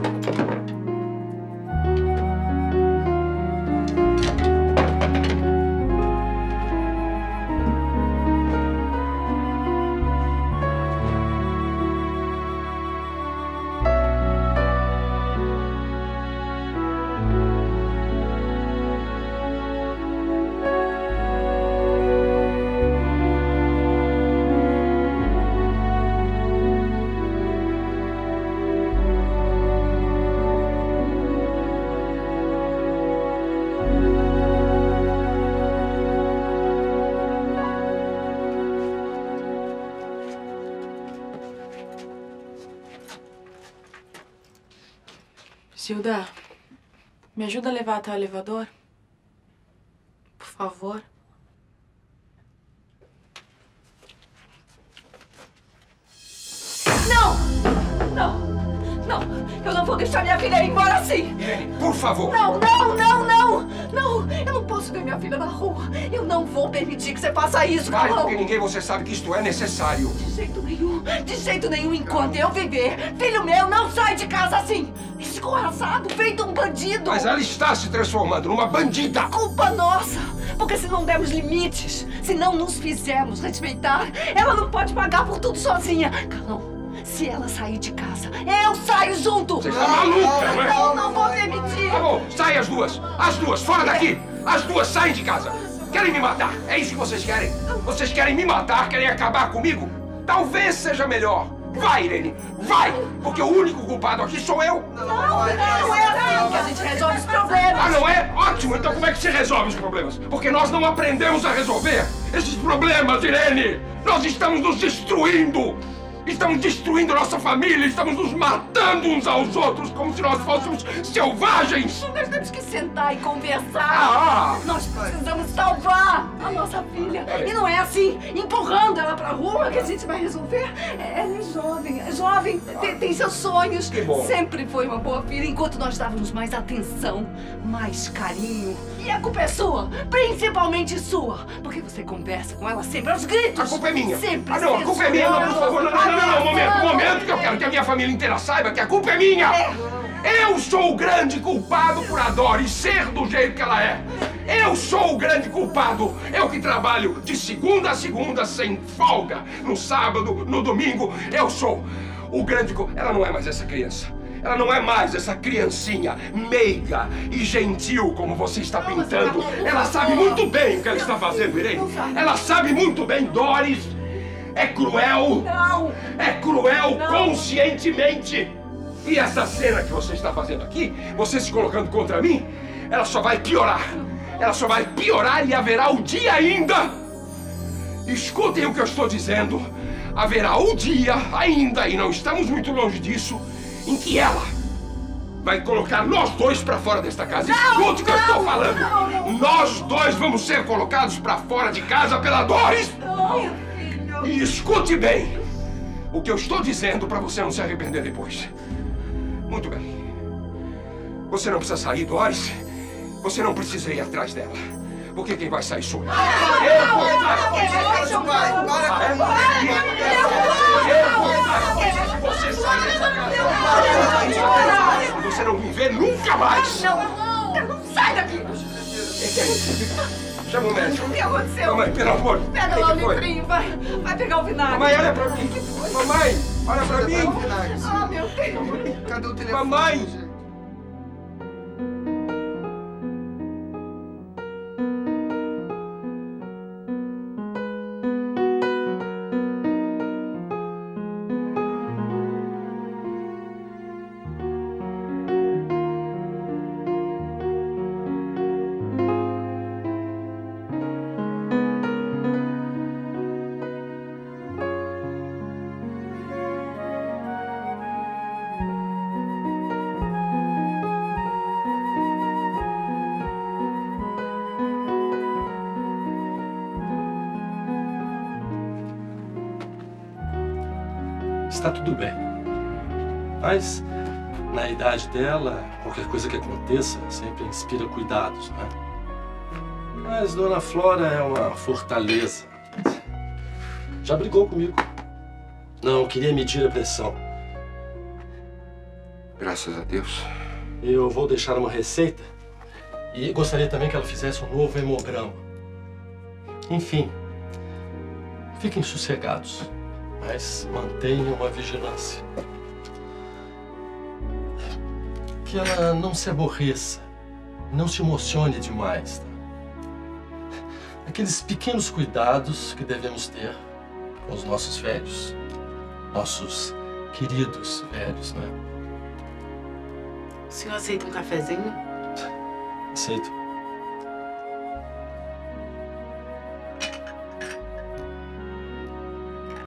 Gilda, me ajuda a levar até o elevador? Por favor. Não! Não! Não! Eu não vou deixar minha filha ir embora assim! Irene, por favor! Não, não, não, não! Não! Eu não posso ver minha filha na rua! Eu não vou permitir que você faça isso, Vai, Carlão! porque ninguém você sabe que isto é necessário. De jeito nenhum enquanto eu viver. Filho meu não sai de casa assim! Escorraçado, feito um bandido! Mas ela está se transformando numa bandida! Culpa nossa! Porque se não dermos limites, se não nos fizermos respeitar, ela não pode pagar por tudo sozinha. Carlão, se ela sair de casa, eu saio junto! Você está maluca, não é? Não, não vou permitir! Tá bom, sai as duas! As duas, fora daqui! As duas saem de casa! Querem me matar? É isso que vocês querem? Vocês querem me matar? Querem acabar comigo? Talvez seja melhor! Vai, Irene! Vai! Porque o único culpado aqui sou eu! Não é assim que a gente resolve os problemas! Ah, não é? Ótimo! Então como é que se resolve os problemas? Porque nós não aprendemos a resolver esses problemas, Irene! Nós estamos nos destruindo! Estamos destruindo nossa família, estamos nos matando uns aos outros como se nós fôssemos selvagens! Nós temos que sentar e conversar! Nós precisamos salvar a nossa filha! E não é assim, empurrando ela pra rua que a gente vai resolver! Ela é jovem, tem seus sonhos! Que bom. Sempre foi uma boa filha enquanto nós dávamos mais atenção, mais carinho. E a culpa é sua, principalmente sua! Porque você conversa com ela sempre aos gritos! A culpa é minha! Sempre! Ah, não, a culpa é minha! Não, por favor, não, momento que eu quero que a minha família inteira saiba que a culpa é minha! Eu sou o grande culpado por a Doris ser do jeito que ela é! Eu sou o grande culpado! Eu que trabalho de segunda a segunda sem folga, no sábado, no domingo, eu sou o grande culpado! Ela não é mais essa criança! Ela não é mais essa criancinha meiga e gentil como você está pintando! Ela sabe muito bem o que ela está fazendo, Irene! Ela sabe muito bem, Doris! É cruel! Não! É cruel conscientemente! E essa cena que você está fazendo aqui, você se colocando contra mim, ela só vai piorar! Ela só vai piorar e haverá um dia ainda! Escutem o que eu estou dizendo! Haverá um dia ainda, e não estamos muito longe disso, em que ela vai colocar nós dois pra fora desta casa. Escute o que eu estou falando! Nós dois vamos ser colocados pra fora de casa pela Doris! E escute bem o que eu estou dizendo para você não se arrepender depois. Muito bem. Você não precisa sair, Doris. Você não precisa ir atrás dela. Porque quem vai sair sou eu. Eu vou atrás. Se você sair dessa casa, você não me vê nunca mais. Não, sai daqui! Chama o médico. O que aconteceu? Mamãe, pelo amor. Pega lá o livrinho, vai pegar o vinagre. Mamãe, olha pra mim. Mamãe, olha pra mim. Ah, meu Deus. Cadê o telefone? Mamãe. Está tudo bem. Mas, na idade dela, qualquer coisa que aconteça sempre inspira cuidados, né? Mas Dona Flora é uma fortaleza. Já brigou comigo. Não, queria medir a pressão. Graças a Deus. Eu vou deixar uma receita e gostaria também que ela fizesse um novo hemograma. Enfim, fiquem sossegados, mas mantenham uma vigilância. Que ela não se aborreça, não se emocione demais, tá? Aqueles pequenos cuidados que devemos ter com os nossos velhos, nossos queridos velhos, né? O senhor aceita um cafezinho? Aceito.